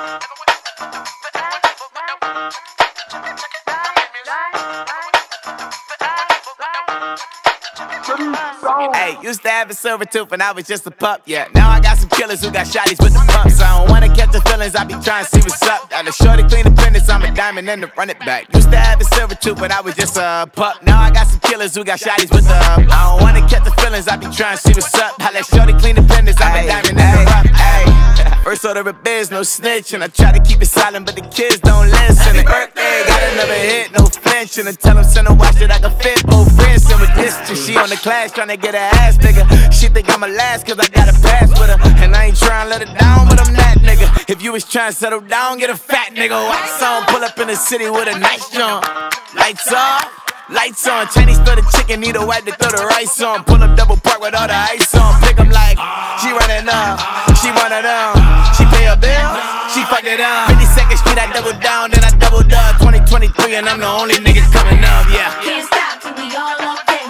Hey, used to have a silver tooth when I was just a pup, yeah. Now I got some killers who got shotties with the pumps. I don't wanna catch the feelings, I be trying to see what's up. Got a shorty clean the penis, I'm a diamond and to run it back. Used to have a silver tooth when I was just a pup. Now I got some killers who got shotties with the I don't wanna catch the feelings, I be trying to see what's up. I let shorty clean the penis, I'm a diamond and to run it back. First order of biz, no snitch, and I try to keep it silent, but the kids don't listen. And birthday, got another hit, no flinch, and I tell them send a watch that I can fit both friends. And with distance, she on the class tryna get her ass nigga. She think I'm a last cause I got a pass with her, and I ain't tryna let her down, but I'm that nigga. If you was tryna settle down, get a fat nigga. Wax on, pull up in the city with a nice jump. Lights off. Lights on, Chinese throw the chicken, need a wipe to throw the rice on. Pull up double park with all the ice on. Pick 'em like, she running up, she one of them. She pay a bill, she fuck it up. 52nd Street, I double down, then I doubled up. 2023 and I'm the only nigga coming up, yeah. Can't stop till we all up in.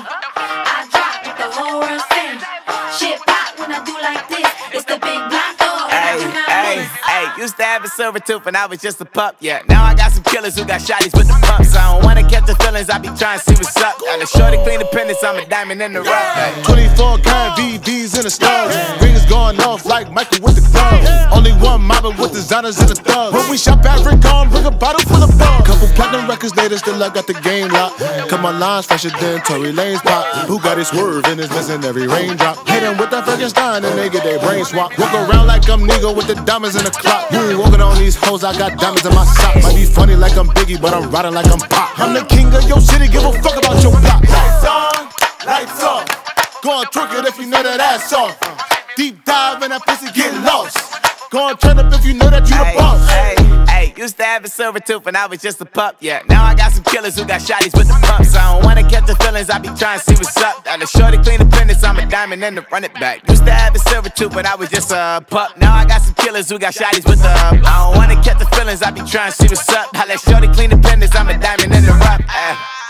I drop with the whole world spin. Shit pop when I do like this. It's the big black door. Hey, used to have a silver tooth when I was just a pup, yeah. Now I got some killers who got shotties with the pumps. I don't wanna catch the feelings, I be trying to see what's up. Got a shorty clean the penis, I'm a diamond in the rough. Hey. 24 karat VVs in the stars. Rings going off like Michael with the gloves. Only one mobbing with designers in the thugs. When we shop at Rincon, bring a bottle full of bug. Couple platinum records later, still I got the game locked. Cut my lines fresher than Tory Lane's pop. Who got his swerve and is missing every raindrop. Hit him with that Frankenstein and they get their brain swap. Walk around like I'm Nigo with the diamonds in the clock. You ain't walking on these hoes, I got diamonds in my socks. Might be funny like I'm Biggie, but I'm riding like I'm Pop. I'm the king of your city, give a fuck about your block. Lights on, lights off. Go on, twerk it if you know that ass off. Deep dive and that pussy get lost. Go on, turn up if you know that you the boss. Hey, used to have a silver tooth when I was just a pup, yeah. Now I got some killers who got shotties with the pumps. I don't wanna catch the feelings, I be trying to see what's up. Got a shorty clean the penis, I'm a diamond and to run it back. Used to have a silver tooth when I was just a pup. Now I got some killers who got shotties with the I don't wanna catch the feelings, I be trying to see what's up. I let shorty clean the penis, I'm a diamond in the rough.